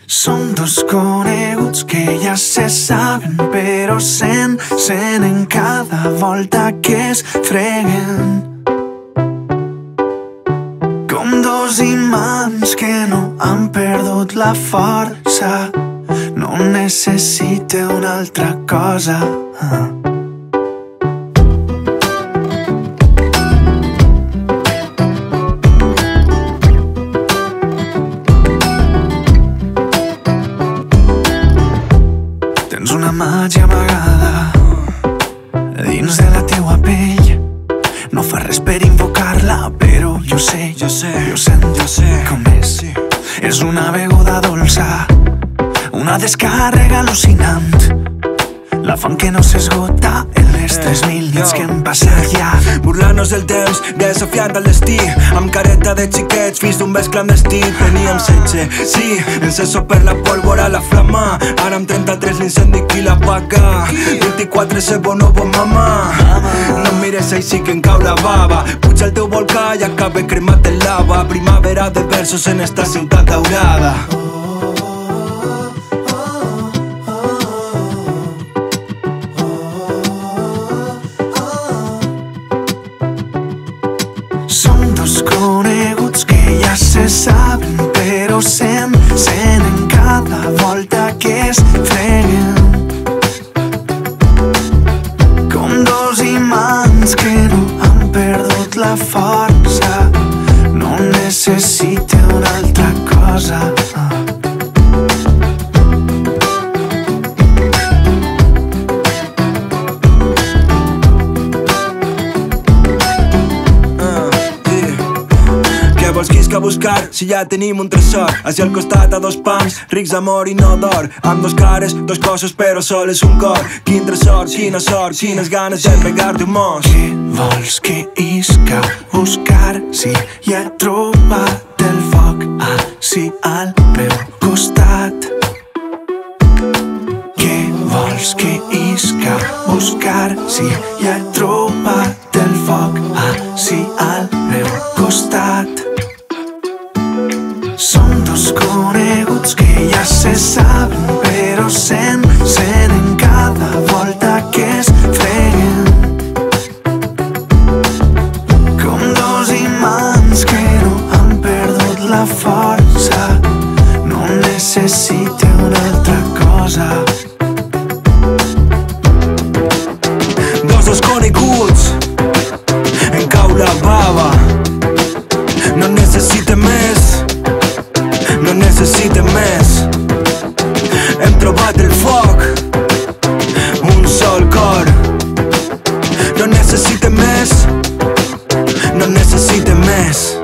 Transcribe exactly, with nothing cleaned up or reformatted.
Som dos coneguts que ja se saben, però s'encenen cada volta que es freguen. Com dos imants que no han perdut la força, no necessita una altra cosa. Tens una màgia amagada dins de la teua pell. No fa res per invocar-la, però jo sé, jo sé, jo sent, jo sé com és. És una beguda dolça, una descàrrega al·lucinant, la fam que no s'esgota en les tres mil nits que hem passat ja. Burlant-nos del temps, desafiant el destí, amb careta de xiquets, fills d'un bes clandestí. Teníem setze, sí, enceso per la pólvora, la flama. Ara amb trenta-tres l'incendi qui l'apaga. Vint-i-quatre se bonobo, mama. No em mires així que em cau la bava. Puja el teu volcà i acaba cremat en lava. Primavera de versos en esta ciutat daurada. Som dos coneguts que ja se saben, però s'encenen cada volta que es freguen. Com dos imants que no han perdut la força, no necessita una altra cosa. Vols quisca a buscar si ja tenim un tresor? Hacia al costat a dos pams, rics d'amor i no d'or, amb dos cares, dos cossos però sol és un cor. Quin tresor, quina sort, quines ganes de pegar-te un mos. Què vols que isca a buscar si ja he trobat el foc ací al meu costat? Què vols que isca a buscar si ja he trobat el foc ací al meu costat? Som dos coneguts que ja se saben, però s'encenen cada volta que es freguen. Com dos imants que no han perdut la força, no necessita una altra cosa. Dos dos coneguts, em cau la bava. No necessita més, no necessita més. Hem trobat el foc, un sol cor. No necessita més, no necessita més.